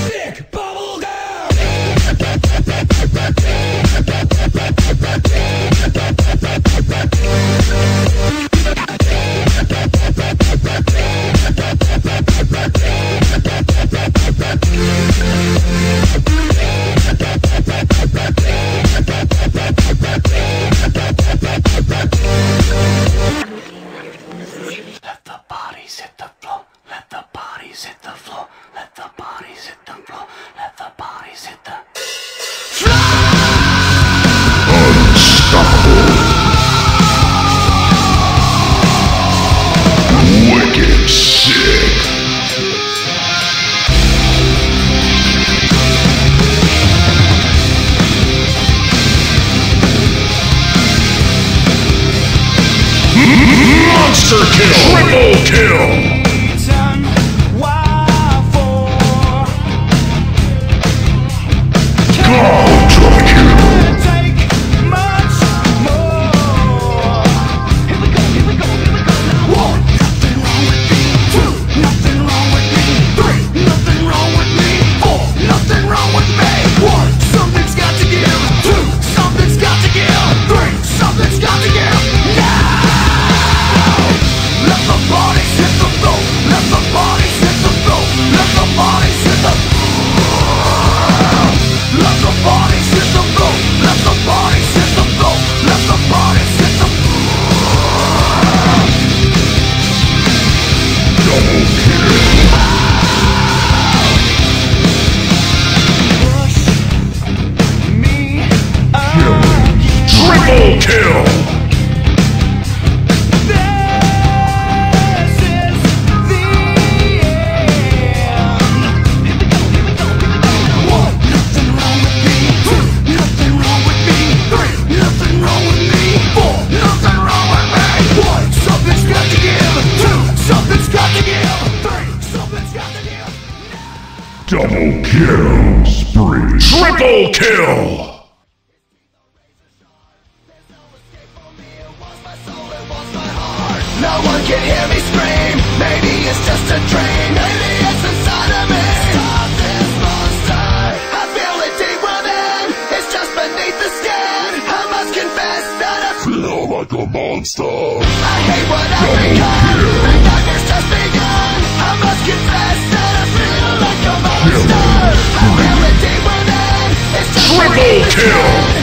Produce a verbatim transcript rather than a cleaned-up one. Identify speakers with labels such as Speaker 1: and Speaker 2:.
Speaker 1: Sick bubble gum. Let the bodies hit the floor. Let the bodies hit the floor. Let the bodies hit the floor. Let the bodies hit the
Speaker 2: Unstoppable. Wicked sick. Monster kill! Triple kill! Quadra kill! Triple kill!
Speaker 1: This is the end. One, nothing wrong with me. Two, nothing wrong with me. Three, nothing wrong with me. Four, nothing wrong with me. One, something's got to give. Two, something's got to give. Three, something's got to give.
Speaker 2: Double kill spree! Triple kill!
Speaker 1: No one can hear me scream. Maybe it's just a dream. Maybe it's inside of me. Stop this monster. I feel it deep within. It's just beneath the skin. I must confess that I
Speaker 2: Feel like a monster!
Speaker 1: I hate what I've become. The nightmare's just begun. I must confess that I feel like a monster. I feel it deep within. It's just
Speaker 2: Triple
Speaker 1: beneath the
Speaker 2: kill!
Speaker 1: skin.